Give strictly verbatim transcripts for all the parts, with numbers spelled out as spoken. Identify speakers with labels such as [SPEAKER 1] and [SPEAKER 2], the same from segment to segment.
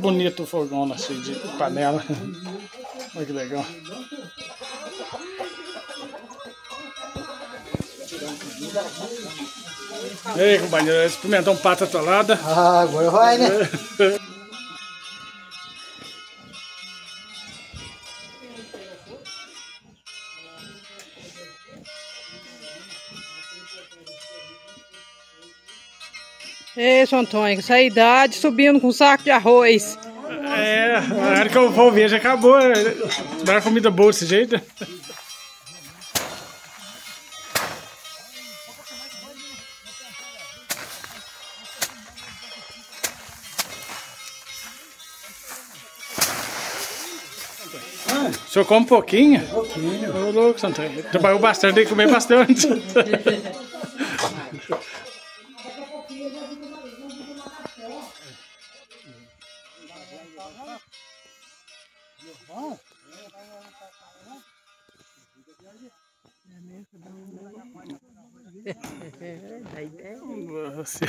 [SPEAKER 1] bonito o fogão assim de panela. Olha que legal. E aí, companheiro, experimentar um pato atolada.
[SPEAKER 2] Ah, agora vai, né?
[SPEAKER 3] Ei, seu Antônio, essa idade subindo com um saco de arroz.
[SPEAKER 1] É, a hora que eu vou ver já acabou. Dá comida boa desse jeito. O senhor come um pouquinho?
[SPEAKER 2] Um pouquinho.
[SPEAKER 1] Ô, louco, Santo Antônio. Trabalhou bastante, tem que comer bastante. Você.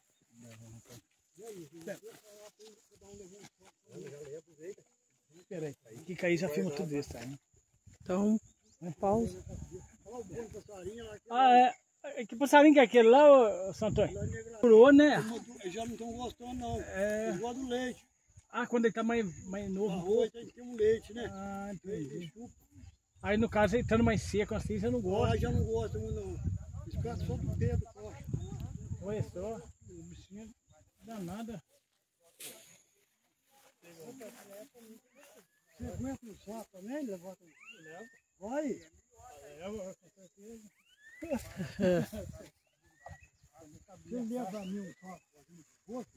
[SPEAKER 1] Peraí, que cair já filma tudo isso, tá?
[SPEAKER 3] Então, pausa.
[SPEAKER 1] Ah, é. Que passarinho que é aquele lá, ô, Santo Antônio? Curou, né?
[SPEAKER 2] Eles já não estão gostando, não.
[SPEAKER 1] É.
[SPEAKER 2] Eles gostam do leite.
[SPEAKER 1] Ah, quando ele tá mais, mais novo.
[SPEAKER 2] Arroz tem que ter um leite, né?
[SPEAKER 1] Ah, entendi. Aí no caso, ele estando mais seco assim, você não gosta.
[SPEAKER 2] Ah, já não gosta muito, não. Eles pegam só do dedo, coxa.
[SPEAKER 1] Olha só, o bichinho danada.
[SPEAKER 2] Você aguenta no saco também? Levanta no saco. Vai.
[SPEAKER 1] Leva, com certeza.
[SPEAKER 2] Você leva a mim um saco fazendo gosto?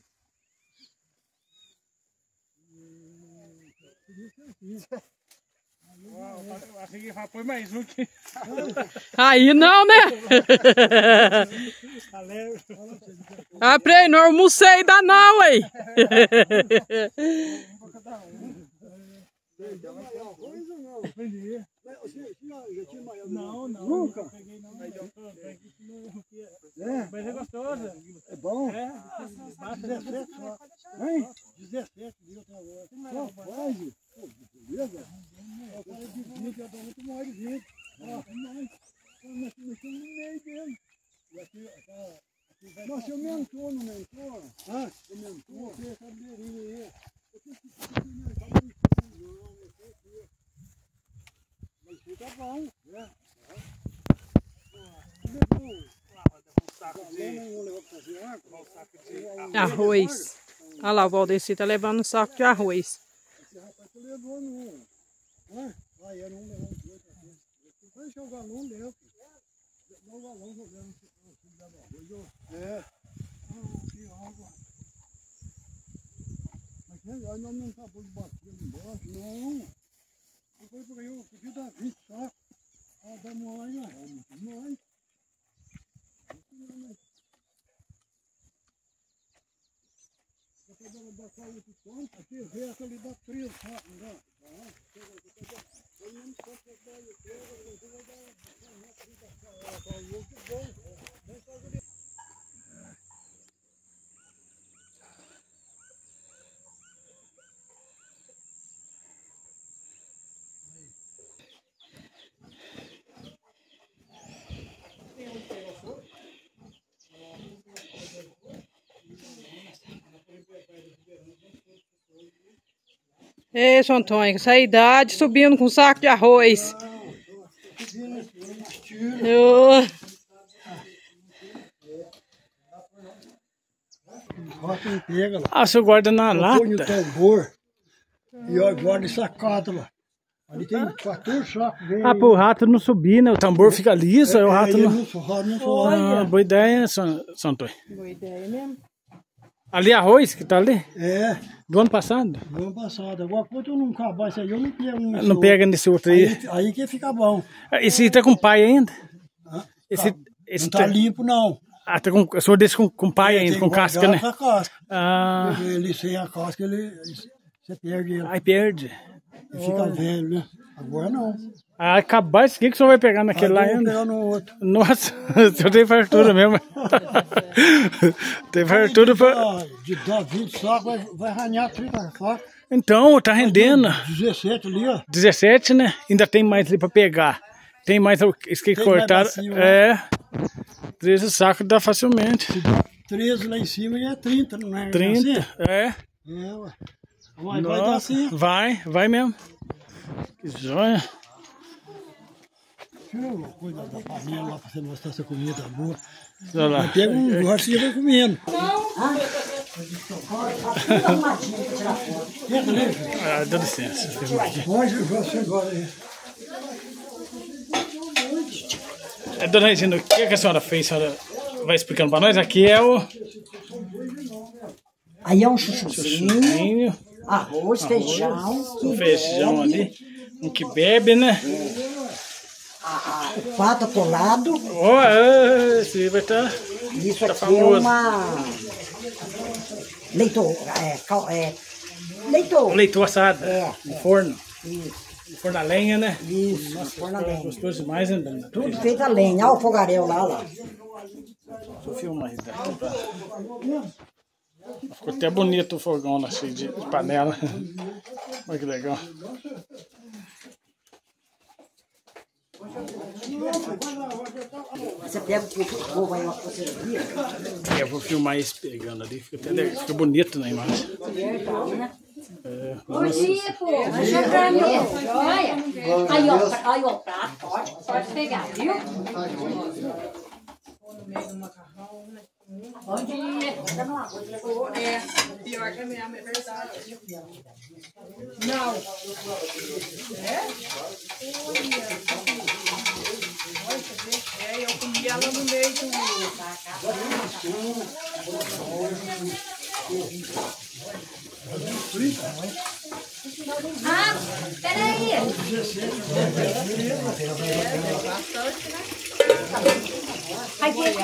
[SPEAKER 1] Eu achei que vai pôr mais um aqui.
[SPEAKER 3] Aí não, né? Ah, Prei, não almocei ainda não, aí.
[SPEAKER 1] Não, não.
[SPEAKER 2] Nunca?
[SPEAKER 1] É. Mas é gostoso.
[SPEAKER 2] É bom?
[SPEAKER 1] É.
[SPEAKER 2] dezessete só. Hein? dezessete mil até agora. Só faz. Beleza? Eu falei de vinte, eu dou muito mais de vinte. Ó, mais. Nós estamos no meio dele. E aqui, aqui vai. Mas eu mentor, não mentor? Hã? Eu mentor? Você essa beirinha aí. Eu tenho que ficar no mercado. Não, não sei aqui. Mas fica bom, né?
[SPEAKER 3] Arroz. Olha lá, o Valdeci tá levando um saco de arroz.
[SPEAKER 2] Esse rapaz tá levando um. Hã? Ah, era um leão de oito aqui. Vai deixar o galão dentro. Dá o galão jogando no arroz. É. Ah, que água. Mas nós não acabamos de bater embaixo, não. Depois eu ganhei, eu podia dar vinte sacos. Ah, dá mais, né? Muito mais. Você deve botar outro ponto, aqui, vê essa ali dá três sacos, não dá? Eu não sei se eu dou o três, eu vou dar uma trinta sacos. Muito bom. Vem fazer isso.
[SPEAKER 3] Ei, seu Antônio, essa idade subindo com um saco de arroz. Eu...
[SPEAKER 1] Ah, o senhor guarda na lata?
[SPEAKER 2] Põe o tambor e eu guardo em sacada lá. Ali tem quatorze sacos.
[SPEAKER 1] Ah, pro rato não subir, né? O tambor fica liso, aí o rato não...
[SPEAKER 2] não forra, não forra.
[SPEAKER 1] Ah, boa ideia, São Antônio.
[SPEAKER 3] Boa ideia mesmo.
[SPEAKER 1] Ali é arroz que tá ali?
[SPEAKER 2] É.
[SPEAKER 1] Do ano passado?
[SPEAKER 2] Do ano passado. Agora, quando eu não acabar isso aí, eu não pego nesse
[SPEAKER 1] Não
[SPEAKER 2] outro.
[SPEAKER 1] pega nesse outro aí.
[SPEAKER 2] Aí, aí que fica bom.
[SPEAKER 1] Esse tá com pai ainda?
[SPEAKER 2] Ah,
[SPEAKER 1] Esse,
[SPEAKER 2] tá.
[SPEAKER 1] esse
[SPEAKER 2] Não tá limpo, não.
[SPEAKER 1] Ah, tá com... O senhor desse com, com pai ainda,
[SPEAKER 2] Tem
[SPEAKER 1] com
[SPEAKER 2] que
[SPEAKER 1] casca,
[SPEAKER 2] guardar
[SPEAKER 1] né?
[SPEAKER 2] com a casca.
[SPEAKER 1] Ah,
[SPEAKER 2] Ele sem a casca, ele, você perde ele.
[SPEAKER 1] aí perde.
[SPEAKER 2] Ele fica velho, né? Agora não.
[SPEAKER 1] Ah, acabar isso aqui que o senhor vai pegar naquele lá ainda?
[SPEAKER 2] Vou pegar no outro.
[SPEAKER 1] Nossa, o senhor tem fartura mesmo. Tem fartura pra...
[SPEAKER 2] De dar vinte sacos, vai, vai ranhar trinta sacos.
[SPEAKER 1] Então, tá rendendo.
[SPEAKER 2] dezessete ali, ó.
[SPEAKER 1] dezessete, né? Ainda tem mais ali pra pegar. Tem mais isso que
[SPEAKER 2] Tem
[SPEAKER 1] cortaram.
[SPEAKER 2] mais bacio, né?
[SPEAKER 1] É. treze sacos dá facilmente.
[SPEAKER 2] treze lá em cima e é trinta, não é?
[SPEAKER 1] trinta,
[SPEAKER 2] Assim?
[SPEAKER 1] é.
[SPEAKER 2] É, ué. Vai, vai dar assim.
[SPEAKER 1] Vai, vai mesmo. Que joia.
[SPEAKER 2] Deixa eu cuidar da panela lá pra você mostrar essa comida boa.
[SPEAKER 1] Olha lá.
[SPEAKER 2] Pega um gosto e vai comendo.
[SPEAKER 1] Ah, dá licença.
[SPEAKER 2] Pode, você agora aí.
[SPEAKER 1] É, dona Regina, o que, é que a senhora fez? A senhora vai explicando pra nós? Aqui é o
[SPEAKER 4] Aí é um chuchuzinho,
[SPEAKER 1] chuchuzinho,
[SPEAKER 4] arroz, feijão,
[SPEAKER 1] o
[SPEAKER 4] que
[SPEAKER 1] feijão
[SPEAKER 4] bebe,
[SPEAKER 1] ali, um que bebe, né?
[SPEAKER 4] a, a, o pato atolado.
[SPEAKER 1] Ó, oh, esse vai estar...
[SPEAKER 4] Isso
[SPEAKER 1] tá
[SPEAKER 4] aqui
[SPEAKER 1] famoso.
[SPEAKER 4] é uma leito, é, cal, é, leito,
[SPEAKER 1] Leite assado,
[SPEAKER 4] É,
[SPEAKER 1] no forno.
[SPEAKER 4] isso,
[SPEAKER 1] No forno a lenha, né?
[SPEAKER 4] isso,
[SPEAKER 1] Nossa,
[SPEAKER 4] forno a lenha.
[SPEAKER 1] gostoso demais, né, dona?
[SPEAKER 4] Tudo feito a lenha, olha o fogaréu lá, lá.
[SPEAKER 1] Deixa eu filmar isso daqui pra... Ficou até bonito o fogão, né? Cheio de, de panela. Olha que legal.
[SPEAKER 4] Você pega o povo aí, ó, você via.
[SPEAKER 1] É, eu vou filmar isso pegando ali, fica até legal, fica bonito na imagem. É,
[SPEAKER 5] Bom dia, pô. Vai jogar mesmo. Olha. Aí, ó, aí, ó, prato, pode, pode pegar, viu? Bom dia.
[SPEAKER 3] É, pior que a minha, é verdade. Não. É? É, eu comi ela no meio do...
[SPEAKER 5] Ah, peraí. Aqui.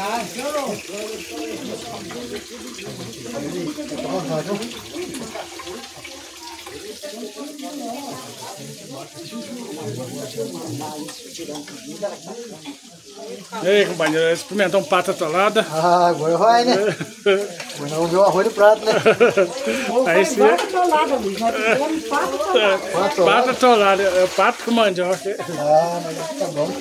[SPEAKER 1] E aí, companheiro, experimentar um pato atolada.
[SPEAKER 2] Ah, agora vai, né? Agora vamos ver o arroz do prato, né?
[SPEAKER 1] Aí sim.
[SPEAKER 4] Pato atolado, Luiz, nós fizemos pato atolado.
[SPEAKER 1] Pato atolado, é o pato com mandioca.
[SPEAKER 2] Ah, mas tá bom.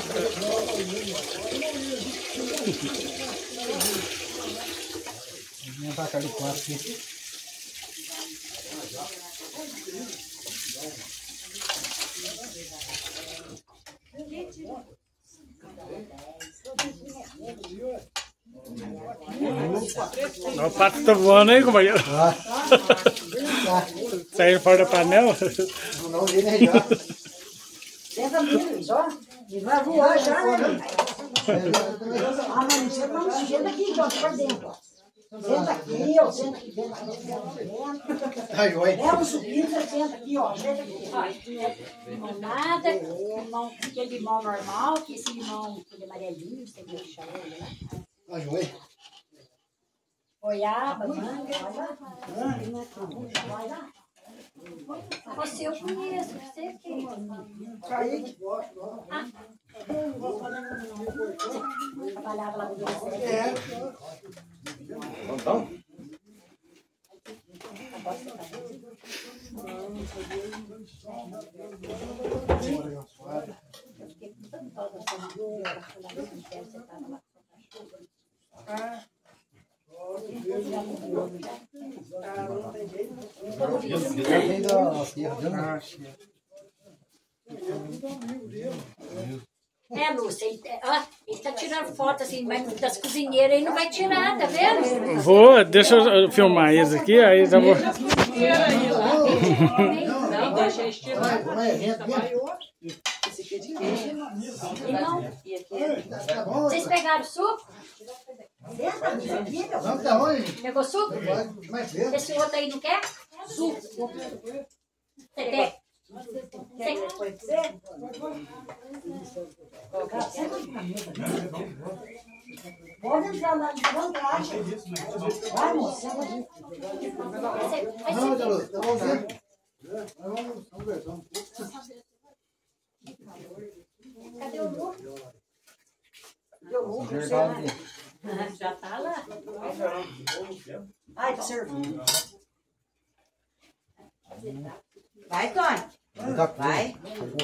[SPEAKER 2] Vamos tacar de quatro aqui.
[SPEAKER 1] O pato tá voando aí, companheiro.
[SPEAKER 2] Ah,
[SPEAKER 1] Saindo fora da panela.
[SPEAKER 2] não vi nem já.
[SPEAKER 4] Senta ali, Luiz, ó. Ele vai voar já, né? Ah, mas você não senta aqui, João, pra dentro, ó. Senta aqui, ó, senta aqui dentro, senta dentro.
[SPEAKER 2] Ai, oi.
[SPEAKER 4] É um subindo, você senta aqui, ó, senta aqui.
[SPEAKER 5] Limonada, limão, aquele limão normal, que esse limão, aquele amarelinho, você deixa ele, né?
[SPEAKER 2] Ai, oi.
[SPEAKER 5] Goiaba, manga, vai lá. Você eu conheço, você que...
[SPEAKER 2] Caí.
[SPEAKER 5] Ah. Trabalhava lá no Brasil.
[SPEAKER 2] É. Então?
[SPEAKER 5] É, Lúcia, ele, ó, ele tá tirando foto assim, mas das cozinheiras ele não vai tirar, tá vendo?
[SPEAKER 1] Vou, deixa eu filmar eles aqui, aí já vou.
[SPEAKER 3] Não, deixa eu estirar. Esse aqui é de queijo.
[SPEAKER 5] Limão. Vocês pegaram suco?
[SPEAKER 4] Senta aqui, meu.
[SPEAKER 2] Não, tá onde?
[SPEAKER 5] Pegou suco?
[SPEAKER 2] Mas vendo.
[SPEAKER 5] Esse outro aí não quer? Suco. Você quer?
[SPEAKER 4] Pode entrar lá de vantagem. Vai, moça, senta aqui.
[SPEAKER 2] Não, Delô, tá bom, né? Vamos conversar.
[SPEAKER 4] Vai, Tony. Vai.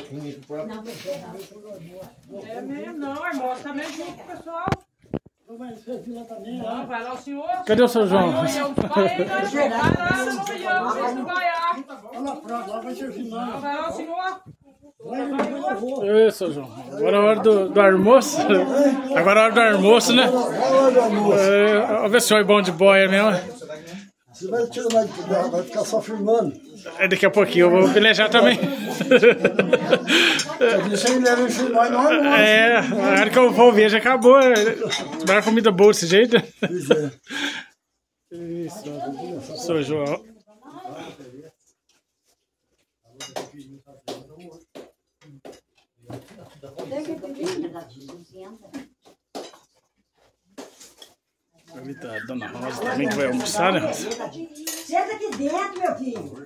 [SPEAKER 3] É mesmo, não, irmão. Tá mesmo junto com o pessoal.
[SPEAKER 2] Não vai servir lá também,
[SPEAKER 3] Não,
[SPEAKER 2] né?
[SPEAKER 3] vai lá o senhor.
[SPEAKER 1] Cadê o seu João?
[SPEAKER 3] Vai, eu, vai, vai, vai lá, não vai eu, vocês não vai lá.
[SPEAKER 2] Olha lá, pra lá vai servir
[SPEAKER 3] Não,
[SPEAKER 2] lá.
[SPEAKER 3] vai lá o senhor.
[SPEAKER 2] Vai, vai, eu vou.
[SPEAKER 1] Oi, seu João. Agora é a hora do, do almoço. Agora é a hora do almoço, né?
[SPEAKER 2] Vai, meu amor.
[SPEAKER 1] É, vamos ver se o senhor é bom de boia mesmo.
[SPEAKER 2] Você vai, tirar, vai, vai ficar só filmando.
[SPEAKER 1] É, daqui a pouquinho eu vou pelejar também.
[SPEAKER 2] Eu disse aí, leva em filmar, não é não.
[SPEAKER 1] É, a hora que eu vou ver já acabou. Dar comida boa desse jeito.
[SPEAKER 2] Pois é.
[SPEAKER 1] Isso, seu João. Ali tá a dona Rosa também que vai almoçar, né, Rosa?
[SPEAKER 4] Senta aqui dentro, meu filho.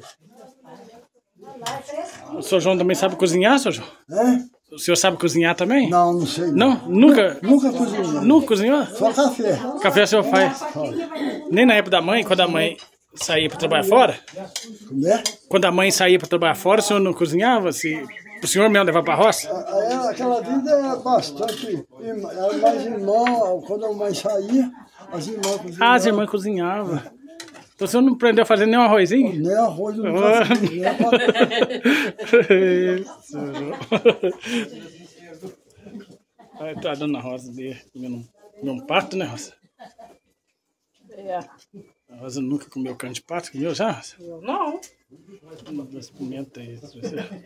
[SPEAKER 1] O seu João também sabe cozinhar, seu João?
[SPEAKER 2] É?
[SPEAKER 1] O senhor sabe cozinhar também?
[SPEAKER 2] Não, não sei.
[SPEAKER 1] Não? Nunca?
[SPEAKER 2] Nunca cozinhei.
[SPEAKER 1] Nunca cozinhou?
[SPEAKER 2] Só café.
[SPEAKER 1] Café o senhor faz? Nem na época da mãe, quando a mãe saía para trabalhar fora?
[SPEAKER 2] Como é?
[SPEAKER 1] Quando a mãe saía para trabalhar fora, o senhor não cozinhava? Se, o senhor mesmo levava para a roça?
[SPEAKER 2] Aí, aquela vida é bastante. Era mais irmão, quando a mãe saía, as irmãs cozinhavam.
[SPEAKER 1] Ah, as irmãs cozinhavam. Então o senhor não aprendeu a fazer nem um arrozinho?
[SPEAKER 2] Nem arroz, não faço. Nem a
[SPEAKER 1] Isso, João. Aí tá a dona Rosa ali comendo um, um pato, né, Rosa?
[SPEAKER 3] É.
[SPEAKER 1] A Rosa nunca comeu carne de pato, comeu já, Rosa?
[SPEAKER 3] Eu não.
[SPEAKER 1] Experimenta isso.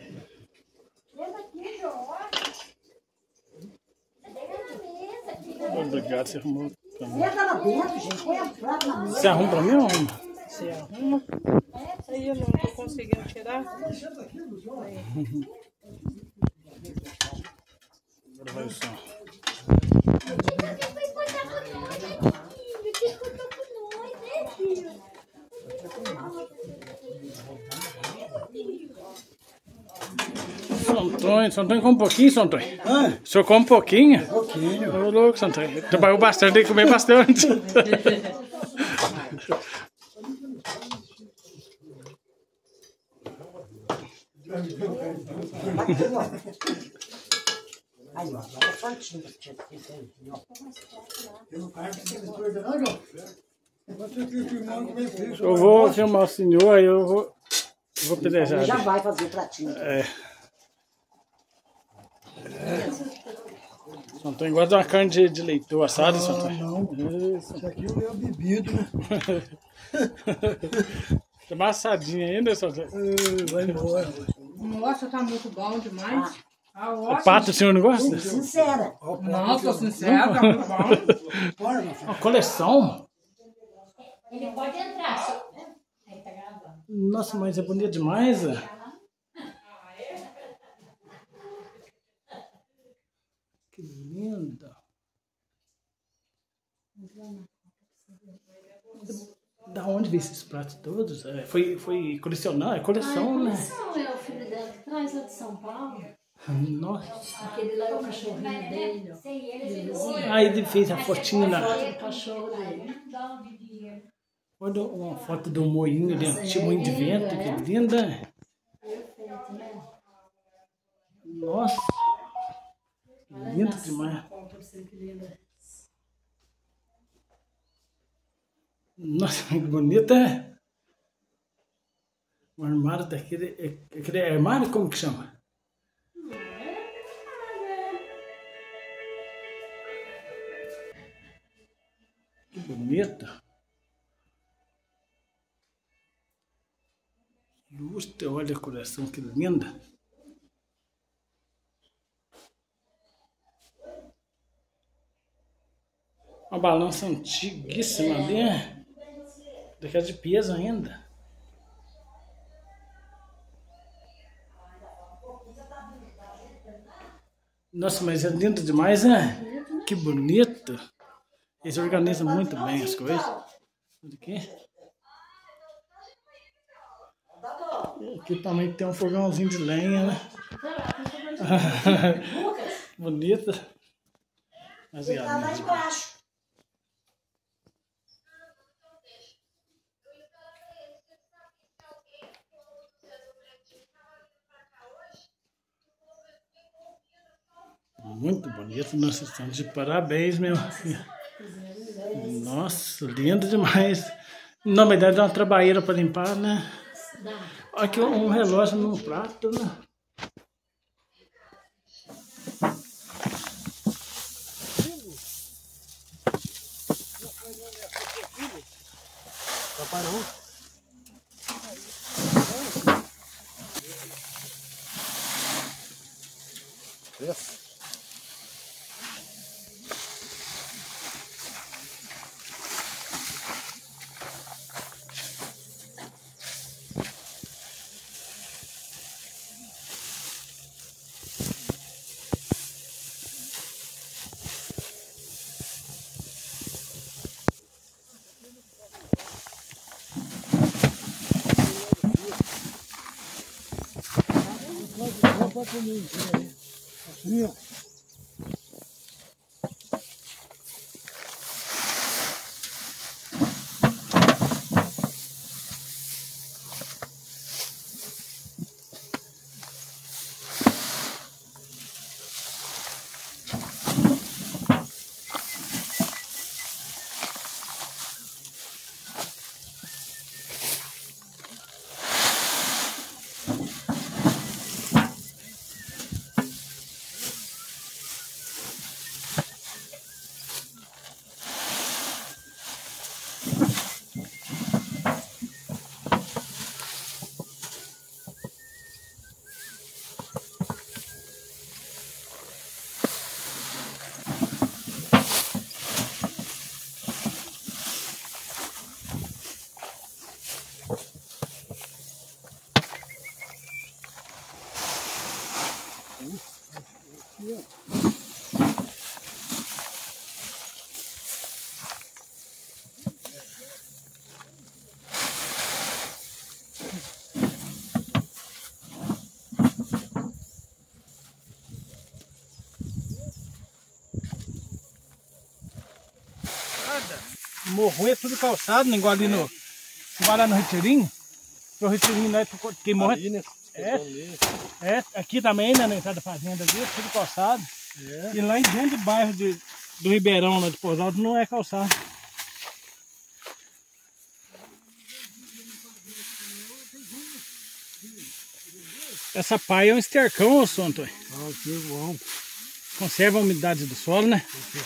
[SPEAKER 1] Obrigado, você arrumou pra mim.
[SPEAKER 4] Senta lá dentro, gente. Põe a prato na mesa.
[SPEAKER 1] Você arruma pra mim ou arruma?
[SPEAKER 3] Você arruma. Isso aí eu não tô conseguindo tirar.
[SPEAKER 1] Agora vai o som. São Antônio, São Antônio come um pouquinho, São Antônio?
[SPEAKER 2] Hã?
[SPEAKER 1] O senhor come um pouquinho?
[SPEAKER 2] Pouquinho.
[SPEAKER 1] Ô, louco, São Antônio. Trabalhou bastante, tem que comer bastante.
[SPEAKER 4] Aí, ó. Tá fortinho.
[SPEAKER 1] Eu vou filmar o senhor, aí eu vou, vou pelejar.
[SPEAKER 4] Já vai fazer o pratinho.
[SPEAKER 1] É. São Antônio gosta de uma carne de, de leitão assada, São Antônio.
[SPEAKER 2] Não, isso aqui é o meu bebido, né?
[SPEAKER 1] Tá mais assadinho ainda, São Antônio.
[SPEAKER 2] Ah, vai embora.
[SPEAKER 3] Nossa, tá muito bom demais. Tá
[SPEAKER 1] O
[SPEAKER 3] ótimo.
[SPEAKER 1] pato o senhor não gosta?
[SPEAKER 4] Sincera.
[SPEAKER 3] Não, tô sincero, tá muito bom.
[SPEAKER 1] Uma coleção?
[SPEAKER 5] Ele pode entrar. só- Aí tá gravando.
[SPEAKER 1] Nossa, mas é bonito demais. Ó. Que linda. Da onde veio esses pratos todos? É, foi, foi colecionar, é coleção, né?
[SPEAKER 5] Não, é o filho dela que traz lá de São Paulo.
[SPEAKER 1] Nossa.
[SPEAKER 5] Aquele lá é o cachorrinho dele. Sem ele,
[SPEAKER 1] Aí ele fez a fotinha na.
[SPEAKER 5] o cachorro dele.
[SPEAKER 1] Olha uma foto do moinho dentro, tinha moinho de vento, que linda. Nossa. Lindo demais. Nossa, que bonita. O armário daquele. Aquele armário, como que chama? Que bonita. Lustre, olha a coração, que linda. Uma balança antiguíssima ali, né? Daquela de peso ainda. Nossa, mas é lindo demais, né? Que bonito. Eles organizam muito bem as coisas. Olha aqui. Aqui também tem um fogãozinho de lenha, né? Bonita. Mas é
[SPEAKER 4] Tá lá embaixo.
[SPEAKER 1] muito bonito. Nós estamos de parabéns, meu. Nossa, lindo demais. Na verdade, dá uma trabalheira para limpar, né? Olha aqui um relógio num prato, né?
[SPEAKER 2] Papai não. Yes. Assim, ó.
[SPEAKER 1] Morro é tudo calçado, né? Igual ali no, igual lá no Retirinho. O Retirinho lá queimou.
[SPEAKER 2] Ali, né?
[SPEAKER 1] É, é, aqui também, né, na entrada da fazenda ali, tudo calçado.
[SPEAKER 2] É.
[SPEAKER 1] E lá em dentro do bairro de, do Ribeirão, lá de Pouso Alto, não é calçado. Essa paia é um estercão, ô Santo.
[SPEAKER 2] Ah, que bom.
[SPEAKER 1] Conserva a umidade do solo, né?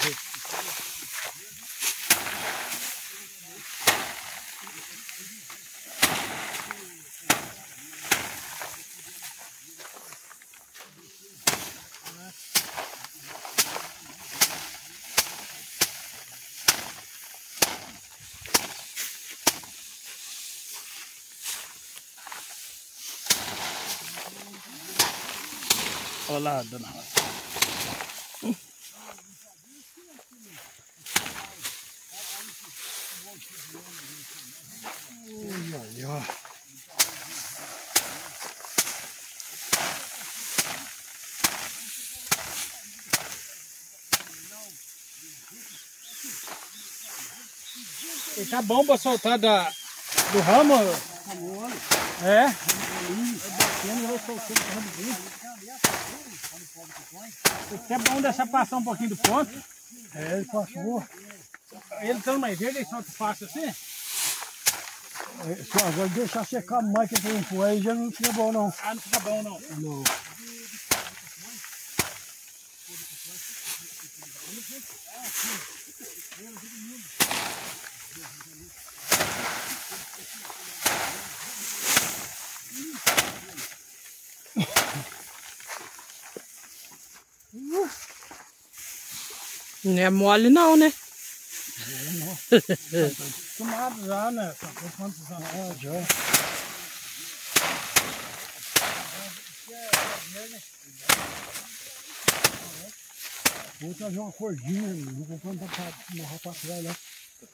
[SPEAKER 1] Olha lá, dona Rosa.
[SPEAKER 2] Aí, ó.
[SPEAKER 1] E tá bom pra soltar da, do ramo? É? Isso é bom deixar passar um pouquinho do ponto.
[SPEAKER 2] É, ele passou.
[SPEAKER 1] Ele dando mais verde, ele solta fácil assim?
[SPEAKER 2] É, só agora deixar secar mais que tem um aí já não fica bom não.
[SPEAKER 1] Ah, não fica bom não.
[SPEAKER 2] Não.
[SPEAKER 3] Não é mole não, né?
[SPEAKER 1] Tomado já, né? Quantos anos?
[SPEAKER 2] Ah, já. Vou trazer uma cordinha, vou comprar pra morrar pra trás lá.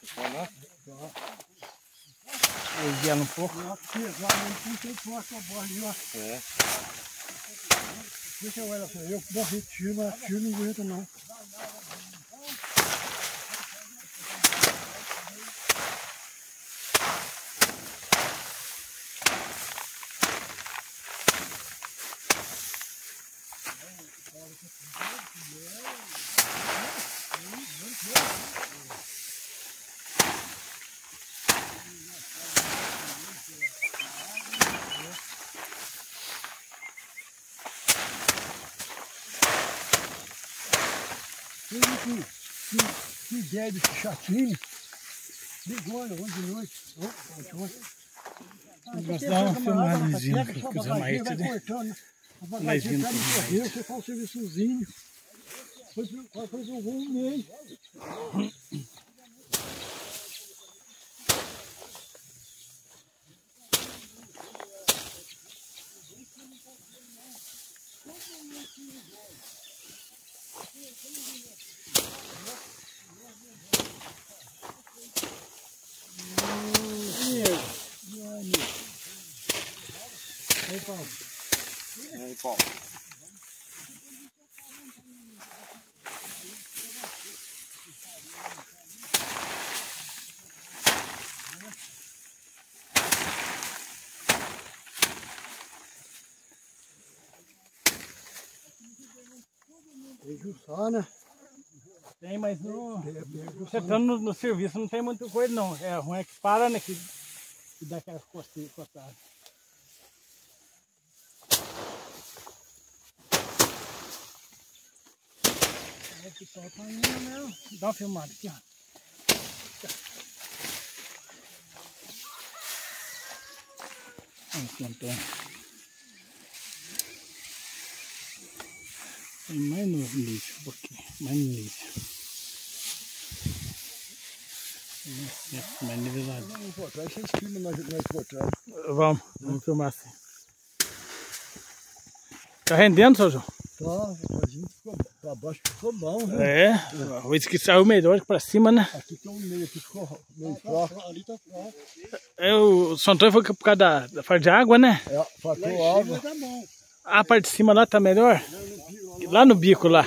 [SPEAKER 1] Ele ela um pouco.
[SPEAKER 2] Lá não tem forte a borda ali, ó.
[SPEAKER 6] É.
[SPEAKER 2] Deixa eu olhar pra eu, morri tiro, mas tiro não aguenta não. que, que, que ideia desse chatinho. Ligou, ontem de noite. Ontem, ontem.
[SPEAKER 1] Vamos dar uma filmagemzinha que eu quiser mais,
[SPEAKER 2] vai
[SPEAKER 1] né?
[SPEAKER 2] cortando. A
[SPEAKER 1] Mais
[SPEAKER 2] bagageira
[SPEAKER 1] vindo
[SPEAKER 2] tá no
[SPEAKER 1] com
[SPEAKER 2] correio, você faz um serviçozinho. Vai fazer um voo um mês. Aí, Paulo.
[SPEAKER 6] Aí, Paulo.
[SPEAKER 2] Tem que usar, né?
[SPEAKER 1] Tem, mas no,
[SPEAKER 2] Tem, tem que
[SPEAKER 1] você
[SPEAKER 2] usar.
[SPEAKER 1] estando no, no serviço não tem muita coisa não. É ruim é que para, né? Que, que dá aquelas costeiras cortadas. É que tá indo, né? Dá uma filmada aqui, ó. Vamos Antônio. Tem mais no lixo, um pouquinho, mais no lixo. Mais nivelado.
[SPEAKER 2] Vamos por trás, vocês filmam nós, nós por trás.
[SPEAKER 1] Vamos, vamos filmar assim. Tá rendendo, seu João?
[SPEAKER 2] Tá, a gente ficou pra baixo, ficou bom, viu?
[SPEAKER 1] É, o que saiu melhor que pra cima, né?
[SPEAKER 2] Aqui tem um meio, aqui ficou meio fraco. Ali tá fraco.
[SPEAKER 1] É, o São Antônio foi por causa da, da parte de água, né?
[SPEAKER 2] É, faltou água.
[SPEAKER 1] A parte de cima lá tá melhor? Lá no bico lá.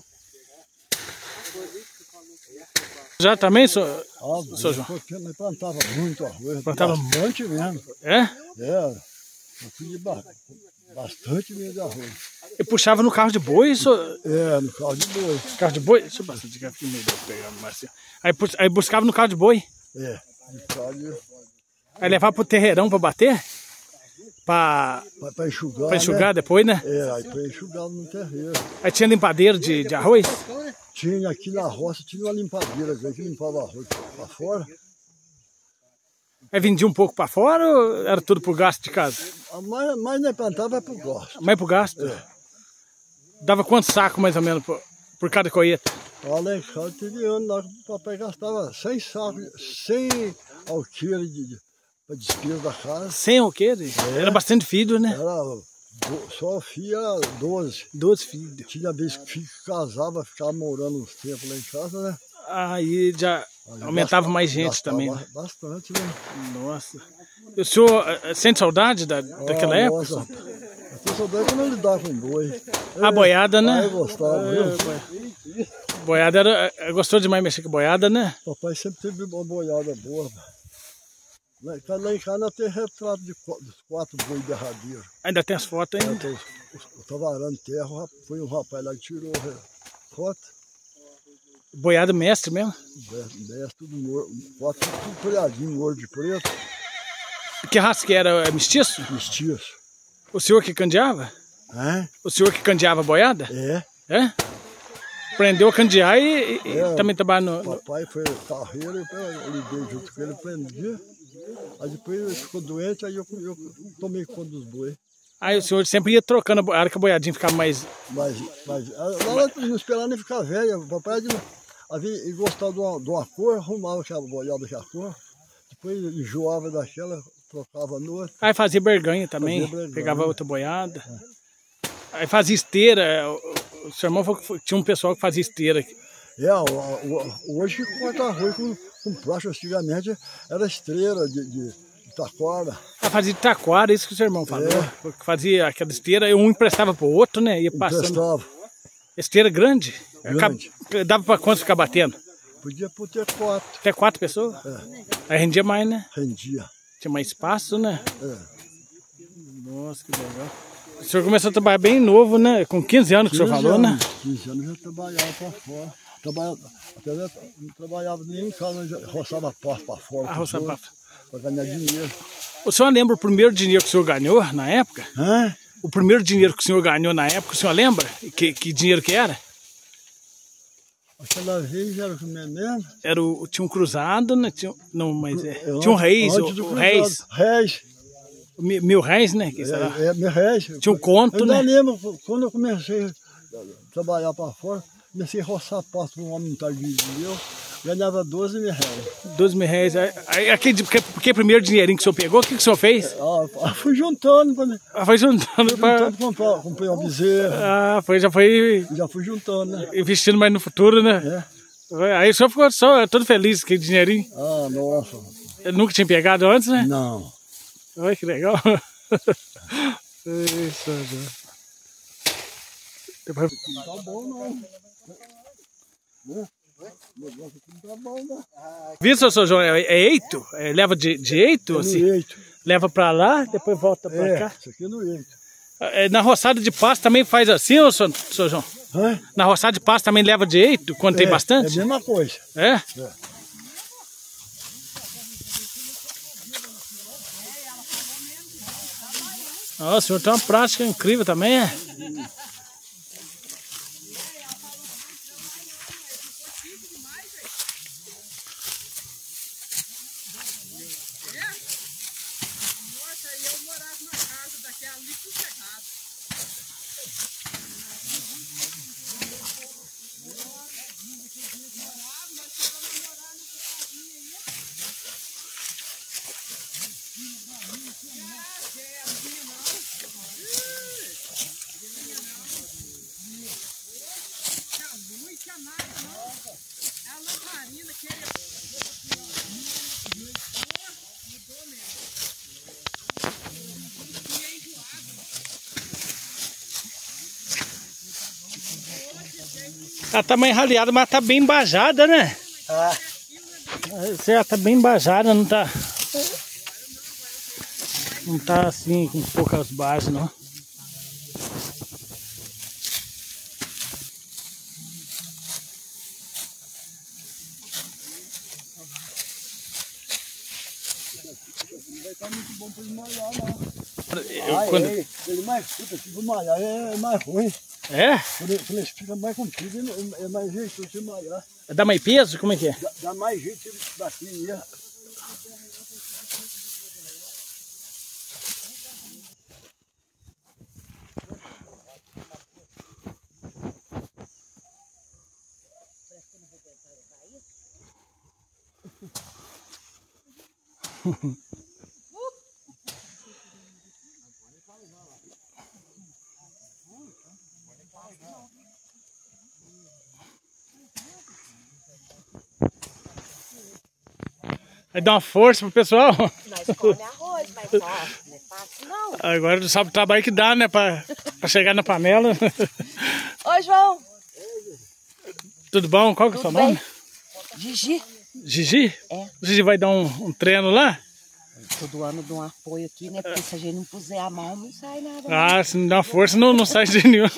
[SPEAKER 1] Já também, seu,
[SPEAKER 2] Água,
[SPEAKER 1] seu João?
[SPEAKER 2] porque nós plantava muito arroz.
[SPEAKER 1] Plantava
[SPEAKER 2] bastante mesmo.
[SPEAKER 1] É?
[SPEAKER 2] É, eu fiz ba- bastante mesmo de arroz.
[SPEAKER 1] E puxava no carro de boi, seu,
[SPEAKER 2] É, no carro de boi.
[SPEAKER 1] carro de boi? Deixa eu passar de aqui meio pegando mais assim. Aí, pu- aí buscava no carro de boi.
[SPEAKER 2] É, de carro de...
[SPEAKER 1] Aí levava pro terreirão pra bater? Pra,
[SPEAKER 2] Pra, pra enxugar,
[SPEAKER 1] pra enxugar
[SPEAKER 2] né?
[SPEAKER 1] depois, né?
[SPEAKER 2] É, aí pra enxugar no terreiro.
[SPEAKER 1] Aí tinha limpadeiro de, de arroz?
[SPEAKER 2] Tinha aqui na roça, tinha uma limpadeira que limpava arroz pra fora.
[SPEAKER 1] Aí vendia um pouco pra fora ou era tudo pro gasto de casa?
[SPEAKER 2] A mais, mais nós plantava é pro gosto.
[SPEAKER 1] Mais pro gasto?
[SPEAKER 2] É.
[SPEAKER 1] Dava quantos sacos mais ou menos por, por cada colheita?
[SPEAKER 2] Lá em casa teve ano lá que o papai gastava cem sacos, cem alqueires de, de, pra despesa da casa.
[SPEAKER 1] cem o quê? Era bastante filho, né?
[SPEAKER 2] Era do, só filho era doze.
[SPEAKER 1] doze filhos.
[SPEAKER 2] Tinha vez que filho que casava, ficava morando uns tempos lá em casa, né?
[SPEAKER 1] Aí já
[SPEAKER 2] Aí
[SPEAKER 1] aumentava
[SPEAKER 2] gastava-
[SPEAKER 1] mais gente
[SPEAKER 2] gastava
[SPEAKER 1] também, né?
[SPEAKER 2] Bastante, né?
[SPEAKER 1] Nossa. E o senhor eh, sente saudade da, daquela
[SPEAKER 2] Ah,
[SPEAKER 1] época?
[SPEAKER 2] nossa. Eu tô saudade quando eu lidava com boi.
[SPEAKER 1] A boiada,
[SPEAKER 2] Ah,
[SPEAKER 1] né?
[SPEAKER 2] eu gostava,
[SPEAKER 1] É,
[SPEAKER 2] viu?
[SPEAKER 1] boi- boiada era. eh, Gostou demais mexer com boiada, né?
[SPEAKER 2] Papai sempre teve uma boiada boa. Lá em casa, lá em casa nós temos retrato de qu- dos quatro bois derradeiros.
[SPEAKER 1] Ainda tem as fotos ainda.
[SPEAKER 2] Então, Eu estava arando terra, o rap- foi um rapaz lá que tirou a foto.
[SPEAKER 1] Boiada mestre mesmo.
[SPEAKER 2] Dez, tudo morto, quatro, tudo preadinho, morto de preto,
[SPEAKER 1] Que raça que era? É mestiço?
[SPEAKER 2] mestiço.
[SPEAKER 1] O senhor que candeava?
[SPEAKER 2] É?
[SPEAKER 1] O senhor que candeava a boiada?
[SPEAKER 2] É.
[SPEAKER 1] É? Aprendeu a candear e, e- e
[SPEAKER 2] É.
[SPEAKER 1] também trabalha no, no-
[SPEAKER 2] Papai foi carreiro, eu liguei junto com ele, prendi. Aí depois ele ficou doente, aí eu, eu tomei conta dos bois.
[SPEAKER 1] Aí o senhor sempre ia trocando a boiada, que a boiadinha ficava mais.
[SPEAKER 2] Mas, mas lá não esperava nem ficar velha. O papai havia, ele gostava de uma, de uma cor, arrumava aquela boiada com a cor. Depois enjoava daquela, trocava no outro.
[SPEAKER 1] Aí fazia berganha também,
[SPEAKER 2] Fazia berganha.
[SPEAKER 1] pegava outra boiada. Aí fazia esteira. O, o seu irmão falou que foi- tinha um pessoal que fazia esteira.
[SPEAKER 2] É, o- o- hoje que corta arroz com, com plástico, antigamente era estrela de, de, de taquara.
[SPEAKER 1] Ah, fazia de taquara, isso que o seu irmão falou. Que fazia aquela esteira, e um emprestava pro outro, né? Ia passando.
[SPEAKER 2] Emprestava.
[SPEAKER 1] Esteira grande.
[SPEAKER 2] Grande.
[SPEAKER 1] Acab- Dava pra quantos ficar batendo?
[SPEAKER 2] Podia por ter quatro.
[SPEAKER 1] Até quatro pessoas? Aí rendia mais, né?
[SPEAKER 2] Rendia.
[SPEAKER 1] Tinha mais espaço, né?
[SPEAKER 2] É.
[SPEAKER 1] Nossa, que legal. O senhor começou a trabalhar bem novo, né? Com quinze anos que o senhor falou,
[SPEAKER 2] anos,
[SPEAKER 1] né?
[SPEAKER 2] quinze anos já trabalhava para fora. Trabalhava, até já não trabalhava nem em casa, já roçava pasto para fora.
[SPEAKER 1] Ah, roçava pasto.
[SPEAKER 2] Para ganhar dinheiro.
[SPEAKER 1] O senhor lembra o primeiro dinheiro que o senhor ganhou na época?
[SPEAKER 2] Hã?
[SPEAKER 1] O primeiro dinheiro que o senhor ganhou na época, o senhor lembra? Que, que dinheiro que era?
[SPEAKER 2] Aquela vez era o mesmo.
[SPEAKER 1] Era o, tinha um cruzado, né? Tinha, não, mas é.
[SPEAKER 2] Eu,
[SPEAKER 1] Tinha um reis, o,
[SPEAKER 2] antes do
[SPEAKER 1] o
[SPEAKER 2] cruzado.
[SPEAKER 1] reis.
[SPEAKER 2] Reis.
[SPEAKER 1] Mil, mil reis, né? Que será?
[SPEAKER 2] É, é, mil reis.
[SPEAKER 1] Tinha um conto,
[SPEAKER 2] eu
[SPEAKER 1] né?
[SPEAKER 2] Eu lembro, quando eu comecei a trabalhar para fora, comecei a roçar pasto para um homem tardio meu, ganhava doze mil reais.
[SPEAKER 1] doze mil reais. Aí, aquele, porque, porque primeiro dinheirinho que o senhor pegou, o que, que o senhor fez?
[SPEAKER 2] Ah, fui juntando para mim.
[SPEAKER 1] Ah, foi juntando para...
[SPEAKER 2] Comprei, comprei uma bezerra.
[SPEAKER 1] Ah, foi, já foi...
[SPEAKER 2] Já fui juntando, né?
[SPEAKER 1] Investindo mais no futuro, né?
[SPEAKER 2] É.
[SPEAKER 1] Aí o senhor ficou só todo feliz com aquele dinheirinho.
[SPEAKER 2] Ah, nossa.
[SPEAKER 1] Eu nunca tinha pegado antes, né?
[SPEAKER 2] Não.
[SPEAKER 1] Olha que legal. Isso, depois...
[SPEAKER 2] Não tá bom, não. Né? O negócio aqui não tá bom, né?
[SPEAKER 1] Viu, seu, seu João? É, é eito? É, leva de, de eito?
[SPEAKER 2] É
[SPEAKER 1] assim?
[SPEAKER 2] no eito.
[SPEAKER 1] Leva pra lá, depois volta pra
[SPEAKER 2] É,
[SPEAKER 1] cá.
[SPEAKER 2] isso aqui é no eito.
[SPEAKER 1] É, na roçada de pasto também faz assim, ô, seu, seu João?
[SPEAKER 2] Hã?
[SPEAKER 1] Na roçada de pasto também leva de eito, quando tem
[SPEAKER 2] É,
[SPEAKER 1] bastante?
[SPEAKER 2] É a mesma coisa.
[SPEAKER 1] É?
[SPEAKER 2] É.
[SPEAKER 1] Nossa, o senhor tem uma prática incrível também, é? Ela tá meio raleada, mas tá bem embajada, né?
[SPEAKER 2] Ah.
[SPEAKER 1] Ela tá bem embajada, não tá... Não tá assim, com poucas bases, não.
[SPEAKER 2] Vai tá muito bom pra desmaiar, não.
[SPEAKER 1] Eu,
[SPEAKER 2] Ah,
[SPEAKER 1] quando...
[SPEAKER 2] é, ele mais puta, se desmaiar é mais ruim.
[SPEAKER 1] É?
[SPEAKER 2] Quando ele, quando ele fica mais comprido, é mais jeito de desmaiar.
[SPEAKER 1] Dá mais peso? Como é que é?
[SPEAKER 2] Dá, dá mais jeito daqui mesmo.
[SPEAKER 1] Aí dá uma força pro pessoal.
[SPEAKER 5] Nós come arroz, mas ó, não é fácil não.
[SPEAKER 1] Agora não sabe o trabalho que dá, né? Pra, pra chegar na panela.
[SPEAKER 5] Ô, João.
[SPEAKER 1] Tudo bom? Qual que é o seu nome?
[SPEAKER 5] Gigi.
[SPEAKER 1] Gigi?
[SPEAKER 5] É.
[SPEAKER 1] O Gigi vai dar um, um treino lá?
[SPEAKER 5] Todo ano dou um apoio aqui, né? Porque se a gente não puser a mão, não sai nada.
[SPEAKER 1] Ah, se não dá força, não, não sai de nenhum.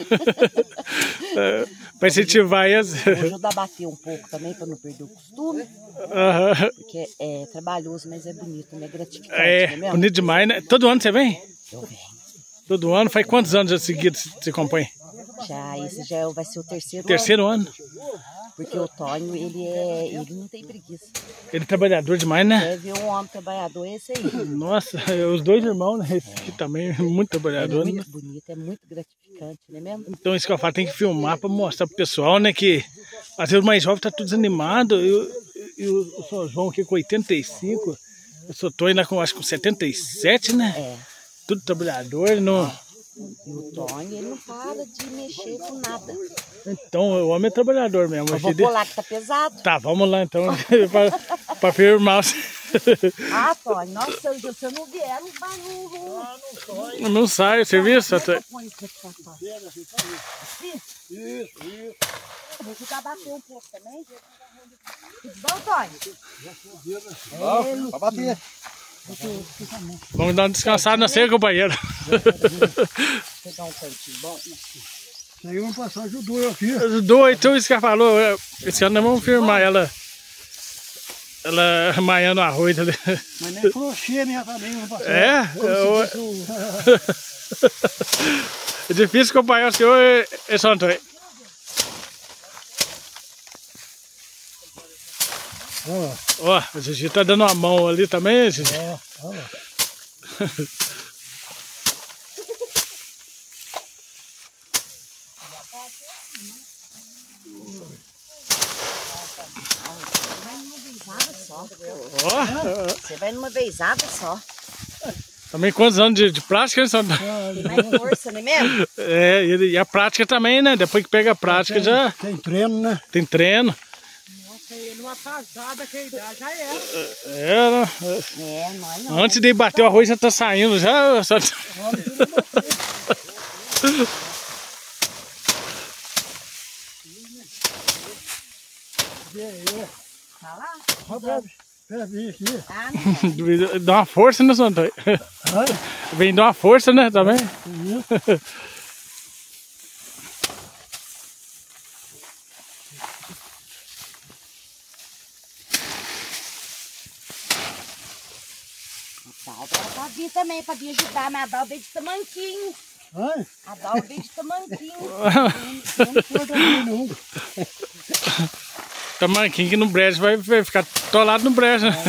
[SPEAKER 1] É, pra incentivar as...
[SPEAKER 5] Vou ajudar a bater um pouco também, para não perder o costume.
[SPEAKER 1] Uhum.
[SPEAKER 5] Porque é trabalhoso, mas é bonito, né? Gratificante,
[SPEAKER 1] É,
[SPEAKER 5] não é mesmo?
[SPEAKER 1] bonito demais, né? Todo ano você vem?
[SPEAKER 5] Eu venho.
[SPEAKER 1] Todo ano? Faz quantos anos já seguidos você acompanha?
[SPEAKER 5] Já, esse já vai ser o terceiro,
[SPEAKER 1] Terceiro ano?
[SPEAKER 5] ano. Porque o Tonho, ele é. Ele não tem preguiça.
[SPEAKER 1] Ele é trabalhador demais, né?
[SPEAKER 5] Quer ver um homem trabalhador, esse aí.
[SPEAKER 1] Nossa, os dois irmãos, né? Esse aqui também é muito
[SPEAKER 5] É
[SPEAKER 1] trabalhador, né?
[SPEAKER 5] muito bonito, é muito gratificante, não é mesmo?
[SPEAKER 1] Então isso que eu falo, tem que filmar pra mostrar pro pessoal, né? Que às vezes o mais jovem tá tudo desanimado. E, o- e o, o seu João aqui com oitenta e cinco, eu sou Tonho lá com acho que com setenta e sete, né?
[SPEAKER 5] É.
[SPEAKER 1] Tudo trabalhador, não.
[SPEAKER 5] E o Tonho, ele não para de mexer com nada.
[SPEAKER 1] Então o homem é trabalhador mesmo.
[SPEAKER 5] Eu vou
[SPEAKER 1] filho.
[SPEAKER 5] pular que tá pesado.
[SPEAKER 1] Tá, vamos lá então, pra, pra firmar.
[SPEAKER 5] Ah, Tonho, nossa, se você não vier, não vai. Não, não.
[SPEAKER 1] Não sai o serviço? Até...
[SPEAKER 5] Põe isso aqui pra fora. Isso, isso. Vou ajudar a bater um pouco também. Tudo bom, Tonho?
[SPEAKER 2] Ó, pra bater.
[SPEAKER 1] Vamos dar uma descansada na seca, companheiro.
[SPEAKER 5] Pegar um cantinho bom.
[SPEAKER 2] Isso aí vamos passar ajudou eu aqui.
[SPEAKER 1] Ajudou, então isso que ela falou. Esse ano nós vamos firmar ela. Ela maiando arroz ali.
[SPEAKER 2] Mas nem crochê, né? Também vamos passar.
[SPEAKER 1] É? Eu... É difícil acompanhar o senhor, esse Antônio.
[SPEAKER 2] Olha
[SPEAKER 1] Ó, a Gigi tá dando uma mão ali também, Gigi.
[SPEAKER 2] lá. Olha lá.
[SPEAKER 1] Ó,
[SPEAKER 5] Você vai numa vezada só.
[SPEAKER 1] também quantos anos de, de prática, hein, Santônio?
[SPEAKER 5] Tem mais força, não é mesmo?
[SPEAKER 1] É, e, e a prática também, né? Depois que pega a prática já
[SPEAKER 2] Tem treino, né?
[SPEAKER 1] tem treino.
[SPEAKER 3] Nossa, ele numa casada que a idade já era.
[SPEAKER 1] É, né?
[SPEAKER 5] É, nós não.
[SPEAKER 1] Antes de bater o arroz já tá saindo já. Só...
[SPEAKER 5] Tá lá?
[SPEAKER 2] Olha pra vir aqui.
[SPEAKER 5] Ah, não.
[SPEAKER 1] Dá uma força, né, Santônio? Vem dar uma força, né, também.
[SPEAKER 5] A Dalva era pra vir também, pra vir ajudar, mas a Dalva veio de tamanquinho.
[SPEAKER 2] Ai,
[SPEAKER 5] A Dalva veio de tamanquinho.
[SPEAKER 2] não pode abrir, não.
[SPEAKER 1] Tamanquinho que no brejo vai, vai ficar atolado no brejo, né?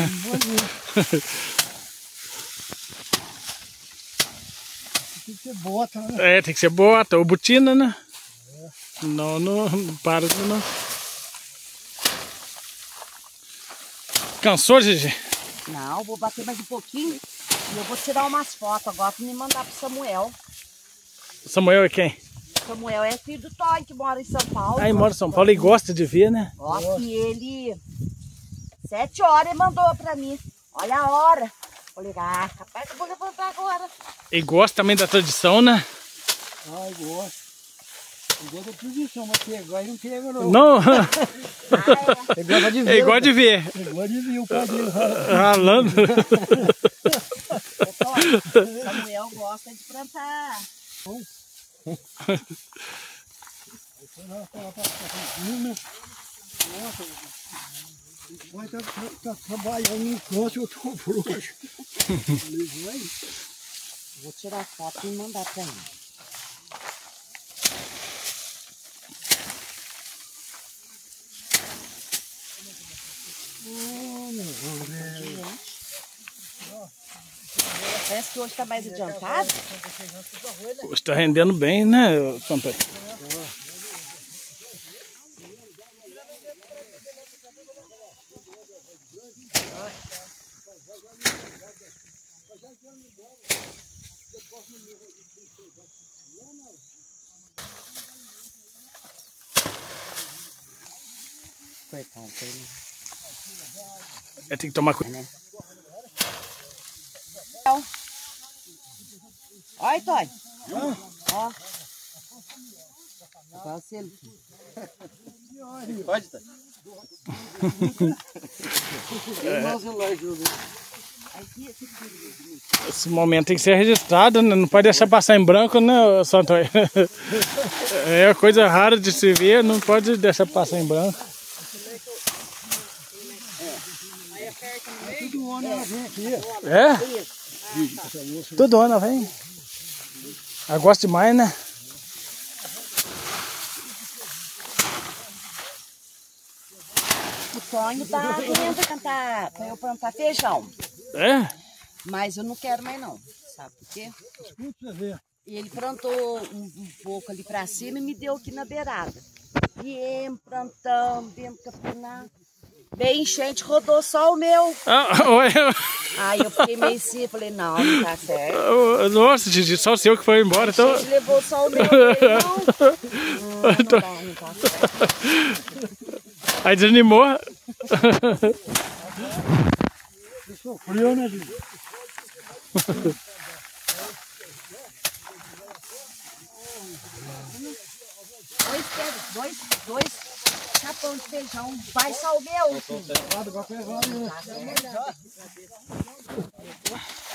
[SPEAKER 2] Tem que ter bota, né?
[SPEAKER 1] É, tem que ser bota ou botina, né? Não, não, não para não. Cansou, Gigi?
[SPEAKER 5] Não, vou bater mais um pouquinho e eu vou tirar umas fotos agora pra me mandar pro Samuel.
[SPEAKER 1] Samuel é quem?
[SPEAKER 5] Samuel é filho do Toy, que mora em São Paulo.
[SPEAKER 1] Aí mora em São Paulo e gosta de ver, né?
[SPEAKER 5] Ó, que ele... Sete horas ele mandou pra mim. Olha a hora. Falei, ah, capaz que eu vou levantar agora.
[SPEAKER 1] E gosta também da tradição, né?
[SPEAKER 2] Ai, gosto. Eu gosto da posição, mas pegar e não pega, não.
[SPEAKER 1] Não,
[SPEAKER 5] Ah,
[SPEAKER 2] Ele gosta de ver.
[SPEAKER 1] é igual de ver.
[SPEAKER 2] Ele gosta de ver o pai dele.
[SPEAKER 1] Ralando.
[SPEAKER 5] é. Toy, Samuel gosta de plantar.
[SPEAKER 2] Vai estar tá, tá trabalhando no canto, eu tô frouxo.
[SPEAKER 5] Vou tirar foto e mandar pra ele. Parece que hoje tá mais adiantado.
[SPEAKER 1] Está rendendo bem, né, Santônio?
[SPEAKER 5] Coitado dele.
[SPEAKER 1] É, tem que tomar cuidado.
[SPEAKER 5] Olha, Toy. Ó. Agora se ele...
[SPEAKER 6] Pode, tá?
[SPEAKER 1] Esse momento tem que ser registrado, né? Não pode deixar passar em branco, né, Santônio? É coisa rara de se ver, não pode deixar passar em branco.
[SPEAKER 2] Tudo ano ela vem aqui.
[SPEAKER 1] É? Todo ano vem. Eu gosto demais, né?
[SPEAKER 5] O Tonho tá querendo cantar pra eu plantar feijão.
[SPEAKER 1] É?
[SPEAKER 5] Mas eu não quero mais não. Sabe por quê?
[SPEAKER 2] Escuta pra você ver.
[SPEAKER 5] E ele plantou um, um pouco ali pra cima e me deu aqui na beirada. Viemos plantando, viemos capinar. Bem enchente, rodou só o meu.
[SPEAKER 1] Ah, olha.
[SPEAKER 5] Aí eu fiquei meio assim, falei, não, não tá certo.
[SPEAKER 1] Nossa, Gigi, só o seu que foi embora. Então...
[SPEAKER 5] A gente levou só o meu, eu falei, não. Hum, não, dá, não tá certo.
[SPEAKER 1] Aí desanimou.
[SPEAKER 2] Você sofreu, né, Gigi?
[SPEAKER 5] Dois pedras, dois, dois capão de feijão. Vai só o meu.
[SPEAKER 2] Vai pegar, né?